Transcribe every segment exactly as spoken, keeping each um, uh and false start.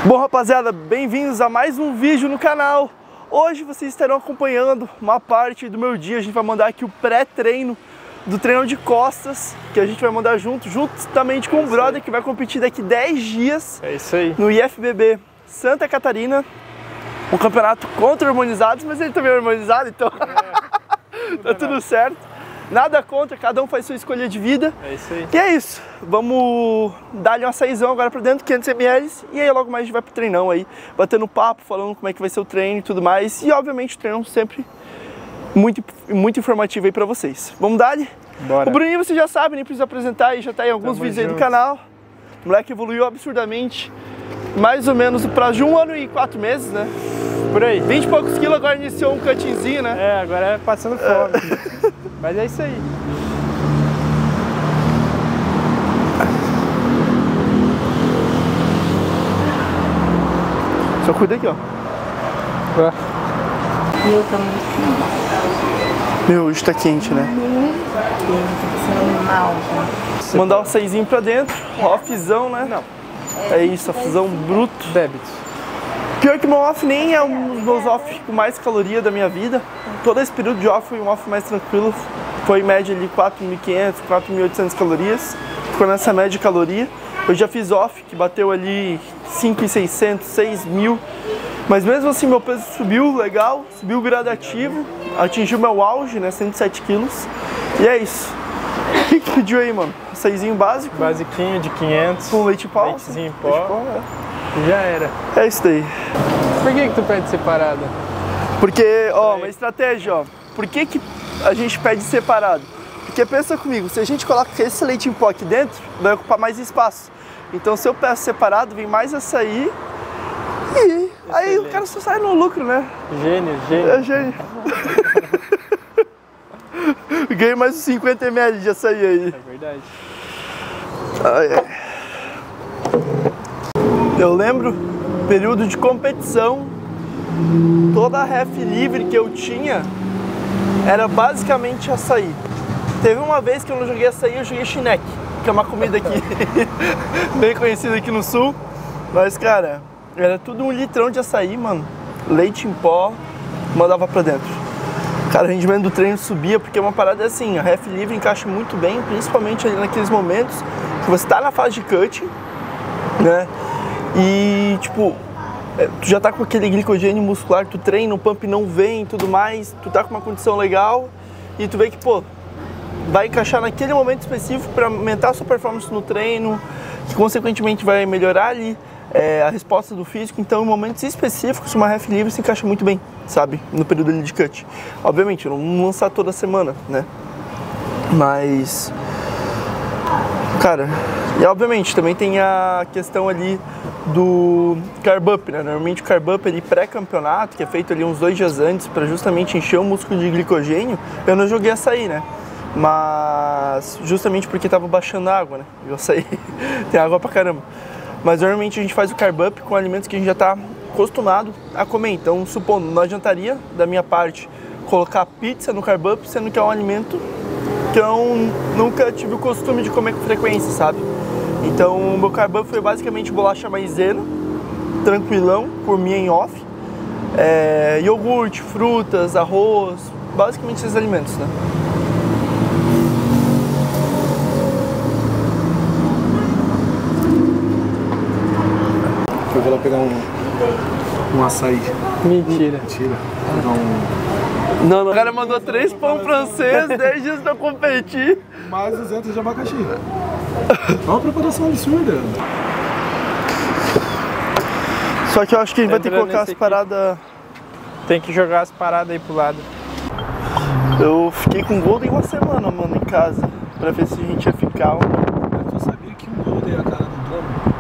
Bom, rapaziada, bem-vindos a mais um vídeo no canal. Hoje vocês estarão acompanhando uma parte do meu dia. A gente vai mandar aqui o pré-treino do treino de costas, que a gente vai mandar junto, juntamente com o brother que vai competir daqui dez dias. É isso aí. No I F B B Santa Catarina. Um campeonato contra hormonizados, mas ele também é hormonizado, então é, tá tudo certo. Nada contra, cada um faz sua escolha de vida. É isso aí. E é isso. Vamos dar-lhe uma saizão agora pra dentro, quinhentos mililitros. E aí logo mais a gente vai pro treinão aí, batendo papo, falando como é que vai ser o treino e tudo mais. E obviamente o treino sempre muito, muito informativo aí pra vocês. Vamos dar-lhe? Bora. O Bruninho você já sabe, nem precisa apresentar aí, já tá em alguns Tamo vídeos aí do junto. canal. O moleque evoluiu absurdamente. Mais ou menos no prazo de um ano e quatro meses, né? Por aí. vinte e poucos quilos, agora iniciou um cuttingzinho, né? É, agora é passando fome. Mas é isso aí. Só cuida aqui, ó. Ué. Eu tô muito Meu, hoje tá quente, né? mal. Mandar o seisinho pra dentro, offzão, né? Não. É isso, offzão bruto. Débito. Pior que meu off nem é um dos meus off com mais caloria da minha vida. Todo esse período de off foi um off mais tranquilo. Foi em média ali quatro mil e quinhentas, quatro mil e oitocentas calorias. Ficou nessa média de caloria. Eu já fiz off que bateu ali cinco mil e seiscentos, seis mil. Mas mesmo assim meu peso subiu legal, subiu gradativo. Atingiu meu auge, né? cento e sete quilos. E é isso. O que que tu pediu aí, mano? Seisinho básico? Basiquinho de quinhentos. Com leite em pau? Leitezinho em pó. Leite em pau, é. Já era. É isso daí. Por que que tu pede separada? Porque, ó, uma estratégia, ó. Por que que a gente pede separado? Porque pensa comigo, se a gente coloca esse leite em pó aqui dentro, vai ocupar mais espaço. Então se eu peço separado, vem mais açaí e aí o cara só sai no lucro, né? Gênio, gênio. É gênio. Ganhei mais uns cinquenta mililitros de açaí aí. É verdade. Ai, ai. Eu lembro, período de competição, toda a ref livre que eu tinha era basicamente açaí. Teve uma vez que eu não joguei açaí, eu joguei chineque, que é uma comida aqui bem conhecida aqui no sul. Mas, cara, era tudo um litrão de açaí, mano. Leite em pó, mandava pra dentro. Cara, o rendimento do treino subia, porque é uma parada assim, a ref livre encaixa muito bem, principalmente ali naqueles momentos que você tá na fase de cutting, né? E, tipo, tu já tá com aquele glicogênio muscular, tu treina, o pump não vem e tudo mais, tu tá com uma condição legal e tu vê que, pô, vai encaixar naquele momento específico para aumentar a sua performance no treino, que consequentemente vai melhorar ali é, a resposta do físico. Então, em momentos específicos, uma ref livre se encaixa muito bem, sabe? No período ali de cut. Obviamente, eu não lançar toda semana, né? Mas, cara, e obviamente também tem a questão ali do carb up, né? Normalmente o carb up ali pré-campeonato, que é feito ali uns dois dias antes para justamente encher o músculo de glicogênio, eu não joguei açaí, né? Mas justamente porque tava baixando a água, né? E o açaí tem água pra caramba. Mas normalmente a gente faz o carb up com alimentos que a gente já tá acostumado a comer. Então, supondo, não adiantaria da minha parte colocar pizza no carb up, sendo que é um alimento que eu nunca tive o costume de comer com frequência, sabe? Então, o meu carb up foi basicamente bolacha maisena, tranquilão, por mim em off. É, iogurte, frutas, arroz, basicamente esses alimentos, né? Eu vou lá pegar um, um açaí. Mentira. Mentira. Vou pegar um... Não, não. O cara mandou três pão francês, dez dias pra competir. Mais duzentos de abacaxi. É uma preparação absurda. Só que eu acho que a gente vai ter que Lembrando colocar as esse aqui. paradas. Tem que jogar as paradas aí pro lado. Eu fiquei com Golden uma semana, mano, em casa, pra ver se a gente ia ficar ou não. Tu sabia que um Golden é a cara do dono?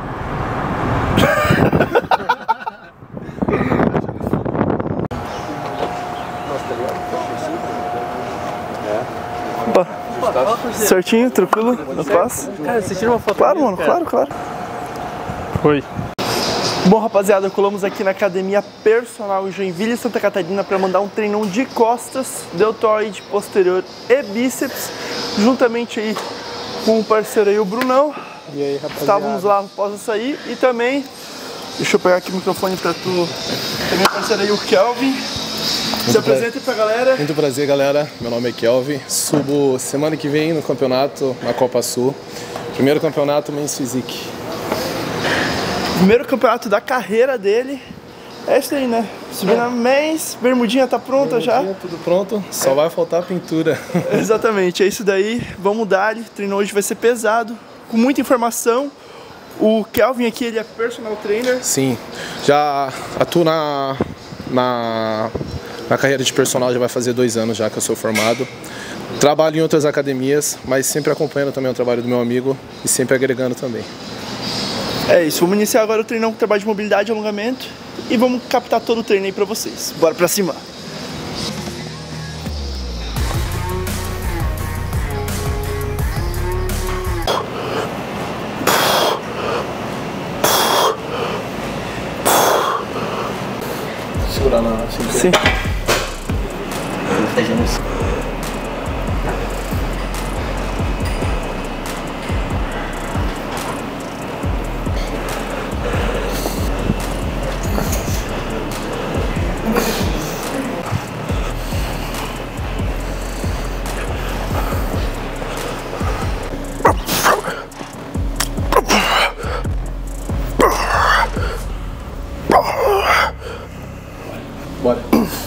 Opa. Certinho, tranquilo, na paz? Cara, você tira uma foto Claro, minha, mano, cara? claro, claro. Foi. Bom, rapaziada, colamos aqui na Academia Personal em Joinville, Santa Catarina, para mandar um treinão de costas, deltoide, posterior e bíceps, juntamente aí com o parceiro aí, o Brunão. E aí, rapaziada? Estávamos lá após açaí e também Deixa eu pegar aqui o microfone pra tu. Tem meu parceiro aí, o Kelvin. Se apresenta pra galera. Muito prazer, galera. Meu nome é Kelvin. Subo semana que vem no campeonato na Copa Sul. Primeiro campeonato Men's Physique. Primeiro campeonato da carreira dele. É isso aí, né? Subir na Men's, bermudinha tá pronta já. Tudo pronto, só vai faltar a pintura. Exatamente, é isso daí. Vamos dar. O treino hoje vai ser pesado, com muita informação. O Kelvin aqui, ele é personal trainer. Sim, já atuo na, na, na carreira de personal, já vai fazer dois anos já que eu sou formado. Trabalho em outras academias, mas sempre acompanhando também o trabalho do meu amigo e sempre agregando também. É isso, vamos iniciar agora o treinão com trabalho de mobilidade e alongamento e vamos captar todo o treino aí pra vocês. Bora pra cima! Segurar na cintura. Sim. Bora.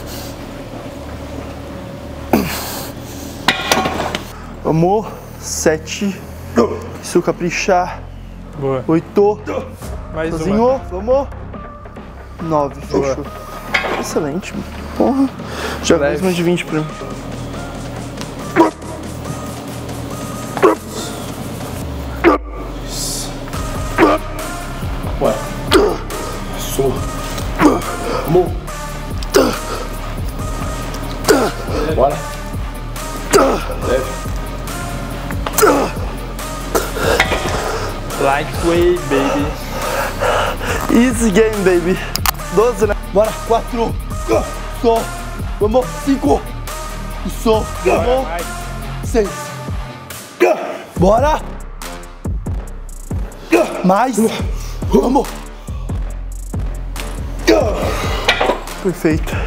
Vamos. Sete. Isso, caprichar. Boa. Oito. Mais Sozinho. uma. Vamos. Nove. Boa. Fechou. Excelente. Porra. Joga mais Leve. uma de vinte pra mim. Bora. Isso. Vamos. Bora. Leve. Lightweight, baby. Easy game, baby. doze, né? Bora. Quatro. Só. Vamos. Cinco. Isso. Vamos. Mais. Seis. Bora. Mais. Vamos. Perfeito.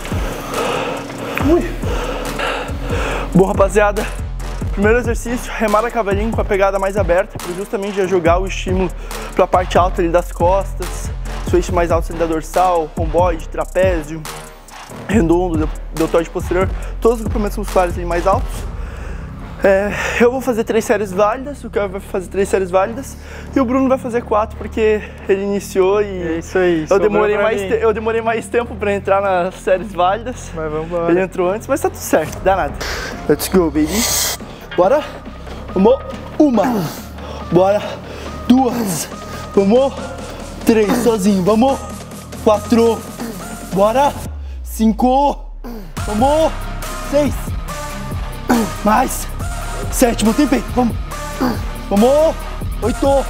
Ui. Bom, rapaziada. Primeiro exercício, remada cavalinho com a pegada mais aberta, para justamente já jogar o estímulo para a parte alta ali das costas, seu eixo mais alto ali da dorsal, romboide, trapézio, redondo, deltoide posterior, todos os grupamentos musculares ali mais altos. É, eu vou fazer três séries válidas, o Kelvin vai fazer três séries válidas e o Bruno vai fazer quatro porque ele iniciou e É isso aí. eu demorei, sobrou pra mais mim. te- eu demorei mais tempo para entrar nas séries válidas. Mas vamos embora. Ele entrou antes, mas tá tudo certo, dá nada. Let's go, baby. Bora. Vamos. Uma. Bora. Duas. Vamos. Três, sozinho. Vamos. Quatro. Bora. Cinco. Vamos. Seis. Mais. Sete. Botei peito. Vamos. Vamos. Oito.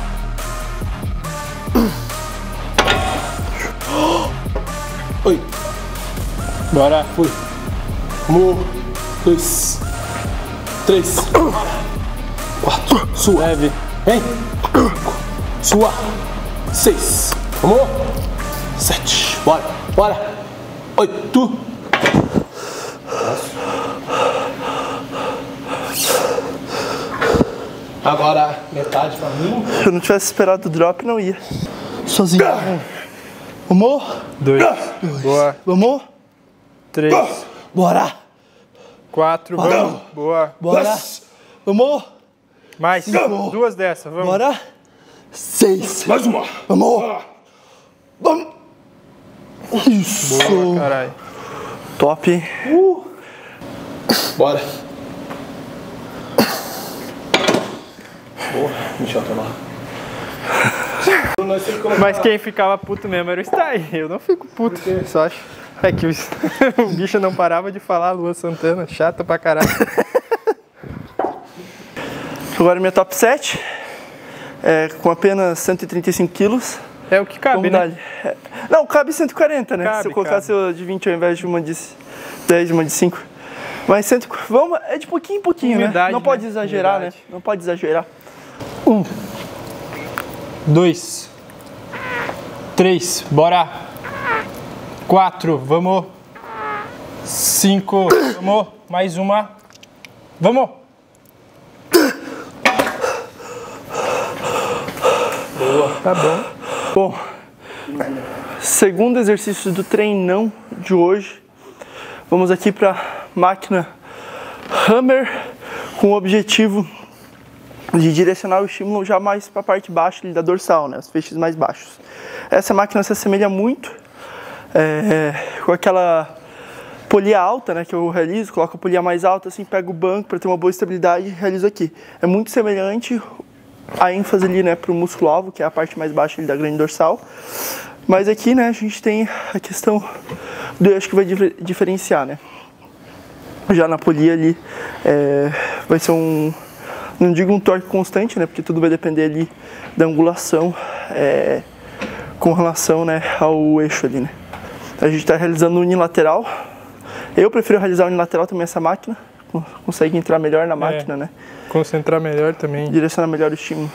Oi. Bora. Foi. Um, dois, três, quatro, sua, Leve. vem, sua, seis, vamos, sete, bora, bora, oito, agora metade pra mim, Se eu não tivesse esperado o drop, não ia. Sozinho. Vamos. Dois. Boa. Vamos. Três. Bora. Quatro. Vamos. Boa. Bora. Vamos. Mais. Cinco. Duas dessas. Vamos. Bora. Seis. mais uma, Vamos. Vamos. Isso. Boa, caralho. Top, hein? bora, boa, deixa eu tomar. Mas quem ficava puto mesmo era o Stay. Eu não fico puto, só acho. É que o, o bicho não parava de falar, Lua Santana, chata pra caralho. Agora minha top sete. É, com apenas cento e trinta e cinco quilos. É o que cabe, Vamos né? dar-lhe. É, não, cabe cento e quarenta, né? Cabe, Se eu colocasse cabe. o de vinte ao invés de uma de dez, uma de cinco. Mas cento, vamos, é de pouquinho em pouquinho, né? Humildade, Não pode né? exagerar, Humildade. né? Não pode exagerar. Dois. três, bora. quatro, vamos. cinco, vamos. Mais uma. Vamos. Boa. Tá bom. Bom, segundo exercício do treinão de hoje, vamos aqui para máquina Hammer com o objetivo de direcionar o estímulo já mais para a parte baixa da dorsal, né, os feixes mais baixos. Essa máquina se assemelha muito é, com aquela polia alta, né, que eu realizo, coloco a polia mais alta, assim, pego o banco para ter uma boa estabilidade e realizo aqui. É muito semelhante a ênfase ali, né, para o músculo alvo, que é a parte mais baixa ali da grande dorsal. Mas aqui, né, a gente tem a questão do eixo que vai dif diferenciar, né. Já na polia ali é, vai ser um, não digo um torque constante, né, porque tudo vai depender ali da angulação é, com relação, né, ao eixo ali, né. A gente está realizando unilateral. Eu prefiro realizar unilateral também essa máquina, consegue entrar melhor na máquina, é, né. Concentrar melhor também. Direcionar melhor o estímulo.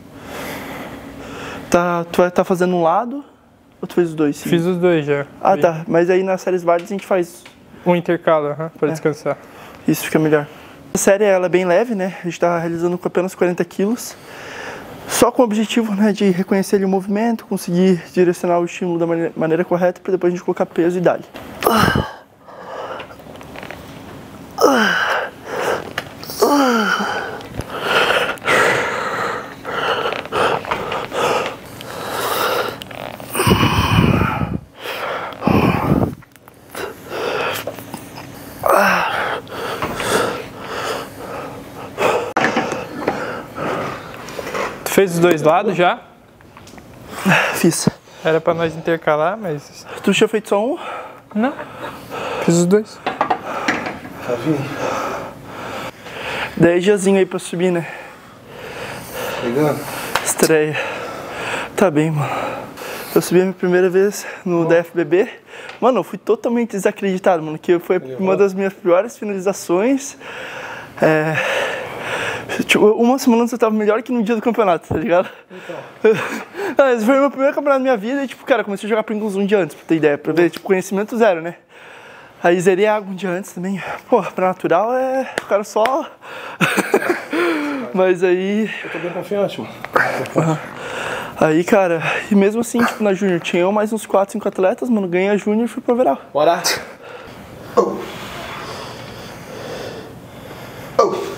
Tá, tu vai estar tá fazendo um lado ou tu fez os dois? Sim? Fiz os dois já. Ah, Bem. tá. Mas aí nas séries válidas a gente faz... Um intercalo, uh-huh, para é. descansar. Isso fica melhor. A série ela é bem leve, né? A gente está realizando com apenas quarenta quilos. Só com o objetivo, né, de reconhecer ali o movimento, conseguir direcionar o estímulo da maneira, maneira correta para depois a gente colocar peso e dar-lhe. Fez os dois lados já? Fiz. Era pra nós intercalar, mas... Tu tinha feito só um? Não. Fiz os dois. Tá vindo. dez diazinho aí pra subir, né? Pegando? Estreia. Tá bem, mano. Eu subi a minha primeira vez no D F B B. Mano, eu fui totalmente desacreditado, mano. Que foi uma das minhas piores finalizações. É... Tipo, uma semana antes eu tava melhor que no dia do campeonato, tá ligado? Então. Esse foi o meu primeiro campeonato da minha vida e, tipo, cara, comecei a jogar Pringles um dia antes, pra ter ideia, pra ver, tipo, conhecimento zero, né? Aí zerei água um dia antes também. Pô, pra natural é... o cara só... Mas aí... Eu tô bem confiante, mano. Uhum. Aí, cara, e mesmo assim, tipo, na Júnior tinha eu mais uns quatro, cinco atletas, mano, ganhei a Júnior e fui pro overall. Bora! Oh. Oh.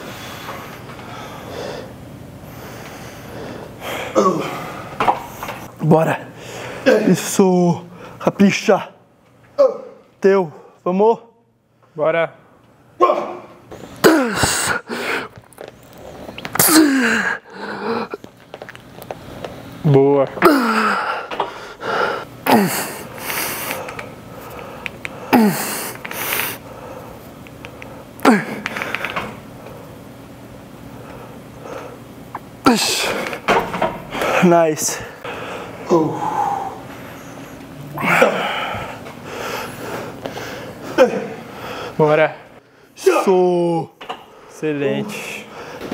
Bora! Isso! Capricha! Teu! Vamos! Bora! Boa! Nice! Oh. Bora! Isso! Excelente!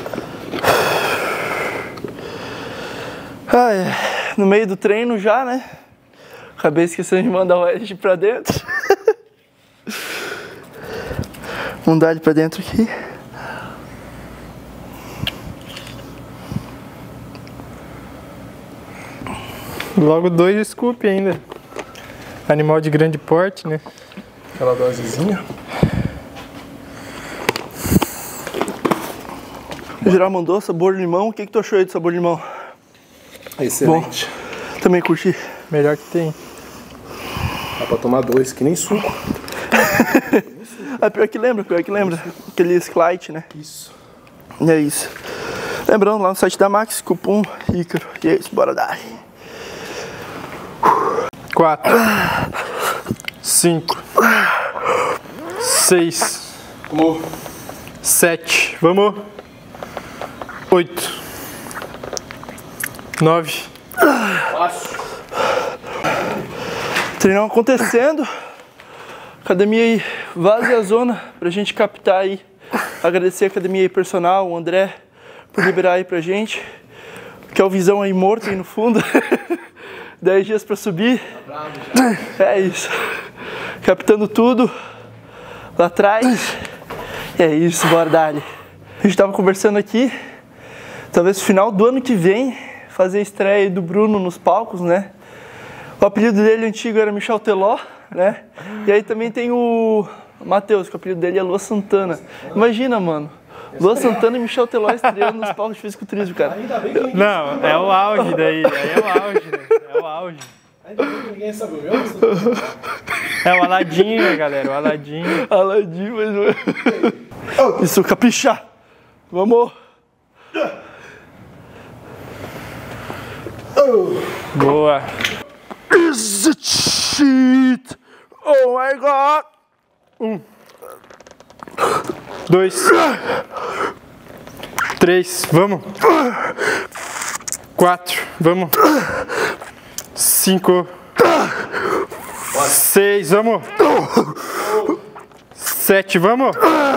Ah, é. No meio do treino já, né? Acabei esquecendo de mandar o edge pra dentro. Vamos dar ele pra dentro aqui. Logo dois scoop ainda. Animal de grande porte, né? Aquela dosezinha. O geral mandou sabor limão. O que, que tu achou aí do sabor limão? Excelente. Bom, também curti. Melhor que tem. Dá pra tomar dois, que nem suco. Ah, pior que lembra, pior que lembra. Aquele Skylight, né? Isso. E é isso. Lembrando, lá no site da Max, cupom Ícaro. E é isso, bora dar. Quatro. Cinco. Seis. Vamos. Sete. Vamos. Oito. Nove. Fácil. Treinão acontecendo. Academia aí, vaza a zona pra gente captar aí. Agradecer a academia aí personal, o André, por liberar aí pra gente. Que é o Visão aí morto aí no fundo. dez dias pra subir. É isso. Captando tudo lá atrás. É isso, bora dali. A gente tava conversando aqui, talvez no final do ano que vem, fazer a estreia do Bruno nos palcos, né? O apelido dele antigo era Michel Teló, né? E aí também tem o Matheus, que o apelido dele é Lua Santana. Imagina, mano. Lua Santana e Michel Teló estreando nos palcos de fisiculturismo, cara. Não, é o auge daí. Aí é o auge, né? É o auge. Ainda bem que ninguém sabe o meu. É o Aladinho, né, galera? O Aladinho. Aladinho, mas... Isso, caprichar. Vamos. Boa. Is it shit? Oh my god. Um. Dois. Três. Vamos. Quatro. Vamos. Cinco. Seis. Vamos. Sete. Vamos.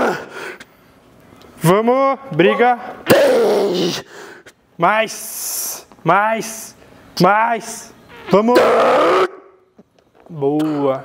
Vamos. Briga. Mais. Mais. Mais. Vamos. Boa.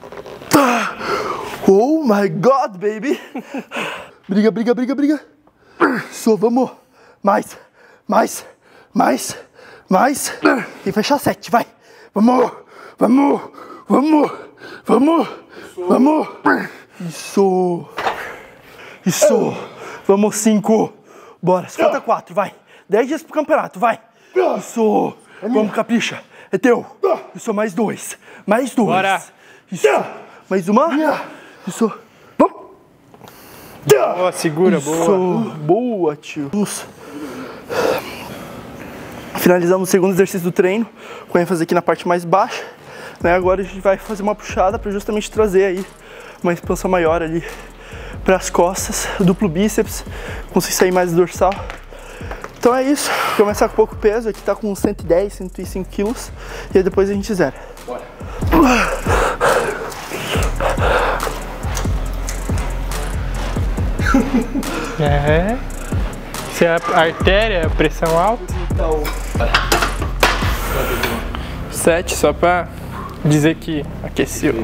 Oh my god, baby. Briga, briga, briga, briga. Isso, vamos. Mais, mais, mais, mais. E fechar sete, vai. Vamos, vamos, vamos, vamos, vamos. Isso. Isso. Vamos, cinco. Bora, cinquenta e quatro, vai. dez dias pro campeonato, vai. Isso. Vamos, capricha. É teu. Isso, mais dois. Mais dois. Bora. Isso. Mais uma. Isso. Vamos. Boa, segura, Isso. boa. Boa, tio. Vamos. Finalizamos o segundo exercício do treino, com ênfase aqui na parte mais baixa. Né? Agora a gente vai fazer uma puxada para justamente trazer aí uma expansão maior ali para as costas, duplo bíceps, conseguir sair mais do dorsal. Então é isso, começar com pouco peso, aqui tá com cento e dez, cento e cinco quilos, e aí depois a gente zera. Bora. É. Se é a artéria, a pressão alta. Então, Sete, só pra dizer que aqueceu.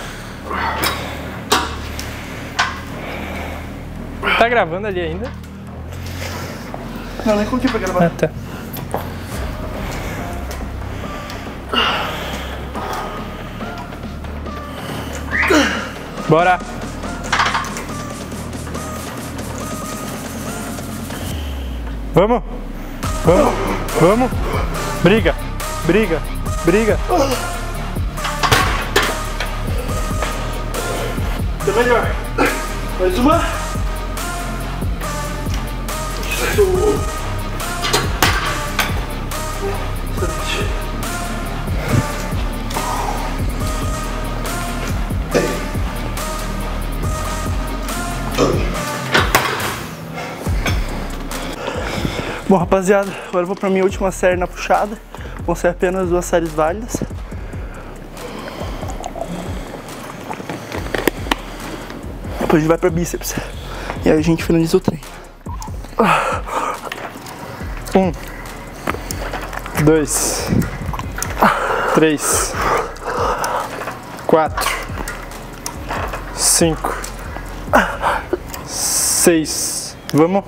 Tá gravando ali ainda? não, nem coloquei pra gravar. Ah, tá. Bora! Vamos! Vamos! Vamos! Briga! Briga! Briga! Tá melhor. Mais uma. Isso. Bom, rapaziada, agora eu vou pra minha última série na puxada. Vão ser apenas duas séries válidas. Depois a gente vai pra bíceps. E aí a gente finaliza o treino. Um, dois, três, quatro, cinco, seis. Vamos?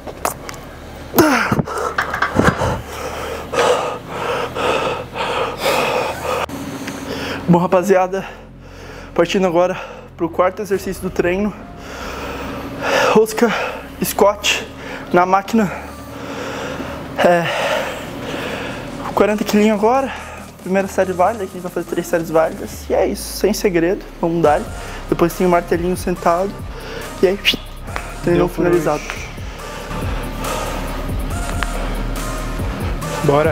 Bom, rapaziada, partindo agora pro quarto exercício do treino. Rosca Scott na máquina. É, quarenta quilinhos agora. Primeira série válida, aqui a gente vai fazer três séries válidas. E é isso, sem segredo, vamos dar. Depois tem o martelinho sentado. E aí, treino finalizado. Bora!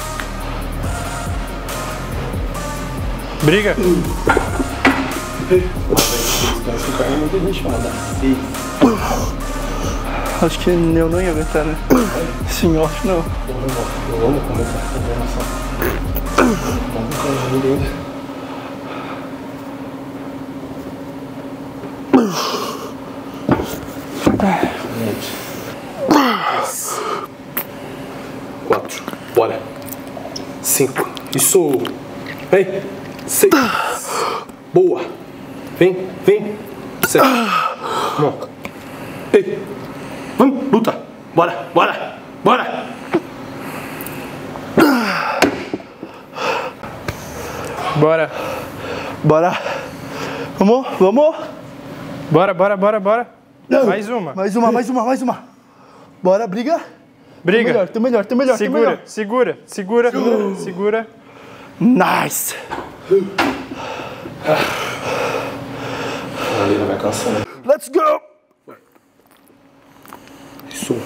Briga! Acho que eu não ia aguentar, né? Sim, eu acho que não. Vamos começar a fazer nossa. Vamos fazer ainda. Quatro. Bora. Cinco. Isso. Vem. Seis. Boa. Vem, vem. Sete. Vamos. Ei. Vamos, luta. Bora, bora, bora. Bora. Bora. Vamos, vamos. Bora, bora, bora, bora. Mais uma. Mais uma, mais uma, mais uma. Bora, briga. Briga. Tem melhor, tem melhor, tem melhor, segura, tem melhor. segura, segura, segura, segura. Nice. Ali vai cansando. Let's go. Isso.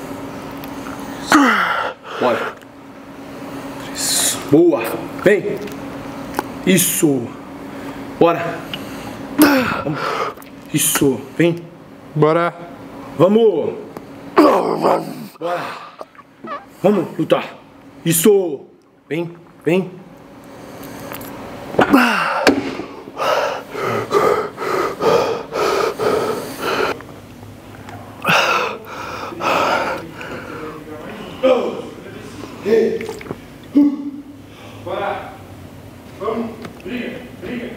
Bora. Isso. Boa. Vem. Isso. Bora. Vamos. Isso. Vem. Bora. Vamos. Bora. Vamos lutar. Isso. Vem, vem. Bora. Vamos. Briga, briga.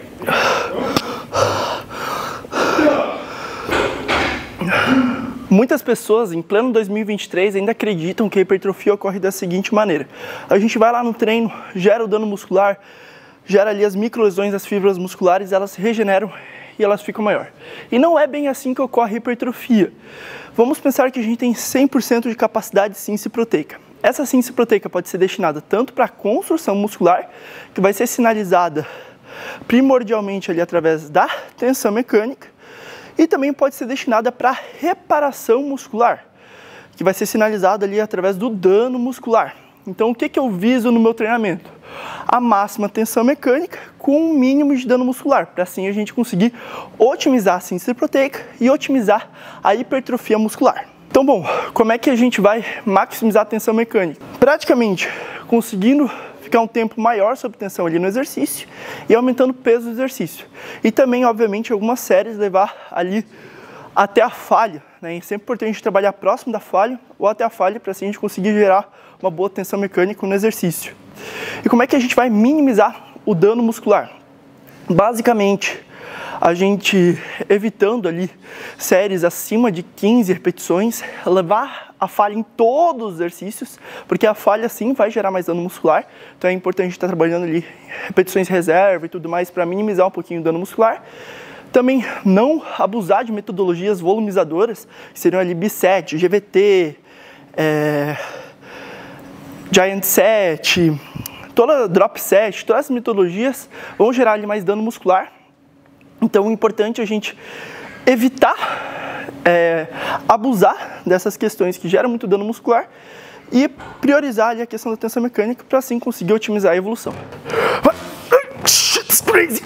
Muitas pessoas em pleno dois mil e vinte e três ainda acreditam que a hipertrofia ocorre da seguinte maneira. A gente vai lá no treino, gera o dano muscular, gera ali as microlesões das fibras musculares, elas se regeneram e elas ficam maior. E não é bem assim que ocorre a hipertrofia. Vamos pensar que a gente tem cem por cento de capacidade de síntese proteica. Essa síntese proteica pode ser destinada tanto para a construção muscular, que vai ser sinalizada primordialmente ali através da tensão mecânica, e também pode ser destinada para reparação muscular, que vai ser sinalizada ali através do dano muscular. Então, o que, que eu viso no meu treinamento? A máxima tensão mecânica com um mínimo de dano muscular, para assim a gente conseguir otimizar a síntese proteica e otimizar a hipertrofia muscular. Então, bom, como é que a gente vai maximizar a tensão mecânica? Praticamente conseguindo ficar um tempo maior sob tensão ali no exercício e aumentando o peso do exercício. E também, obviamente, algumas séries levar ali até a falha, né? É sempre importante trabalhar próximo da falha ou até a falha para assim a gente conseguir gerar uma boa tensão mecânica no exercício. E como é que a gente vai minimizar o dano muscular? Basicamente, a gente evitando ali séries acima de quinze repetições, levar a falha em todos os exercícios, porque a falha sim vai gerar mais dano muscular, então é importante estar trabalhando ali repetições reserva e tudo mais para minimizar um pouquinho o dano muscular. Também não abusar de metodologias volumizadoras, que seriam ali B-set, G V T, é, Giant Set, toda Drop Set, todas essas metodologias vão gerar ali mais dano muscular. Então, o importante é a gente evitar é, abusar dessas questões que geram muito dano muscular e priorizar ali a questão da tensão mecânica para assim conseguir otimizar a evolução. Shit's crazy!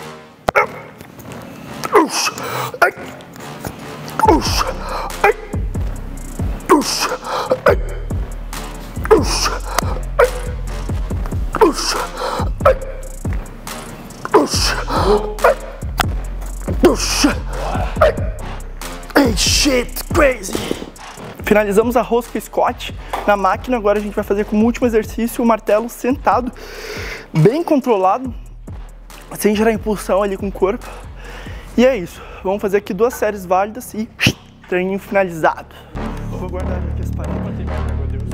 Hey, shit, crazy! Finalizamos a rosca Scott na máquina, agora a gente vai fazer como último exercício o martelo sentado, bem controlado, sem gerar impulsão ali com o corpo. E é isso, vamos fazer aqui duas séries válidas e treininho finalizado. Vou guardar aqui as paradas. Meu Deus.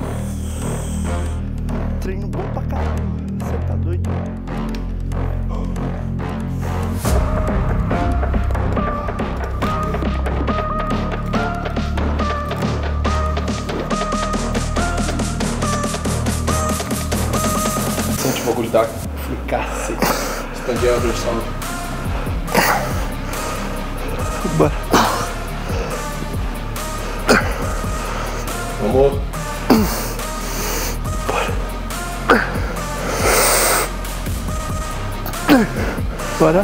Treino bom pra caralho, você tá doido? Sente o bagulho da cacete. Expandir a versão. Bora. Vamos. Bora.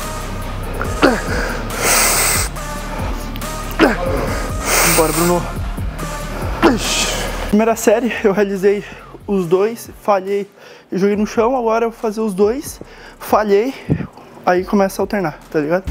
Bora, Bruno. Primeira série, eu realizei os dois, falhei e joguei no chão. Agora eu vou fazer os dois, falhei, aí começa a alternar, tá ligado?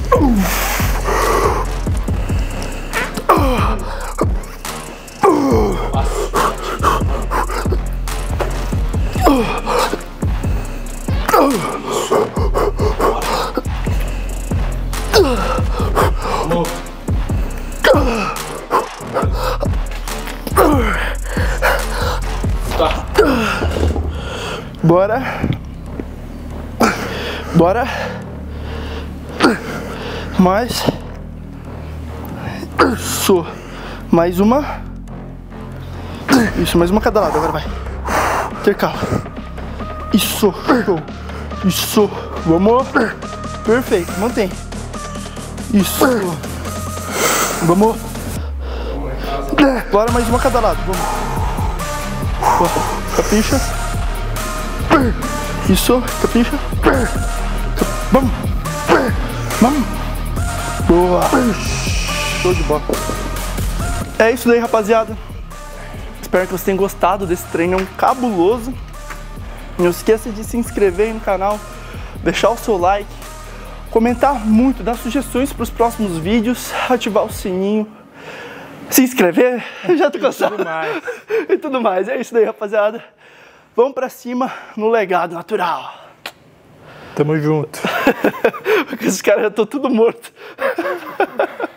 Bora. Bora. Mais. Isso. Mais uma. Isso, mais uma cada lado. Agora vai. Intercala. Isso. Isso. Vamos. Perfeito. Mantém. Isso. Vamos. Bora, mais uma cada lado. Vamos. Capricha. Isso. Capricha. Vamos. Vamos. Boa. Show de bola. É isso daí, rapaziada. Espero que vocês tenham gostado desse treinão cabuloso. Não esqueça de se inscrever aí no canal, deixar o seu like, comentar muito, dar sugestões para os próximos vídeos, ativar o sininho, se inscrever, já tô cansado. E tudo mais. E tudo mais. É isso daí, rapaziada. Vamos pra cima no legado natural. Tamo junto. Porque esses caras já estão tudo mortos.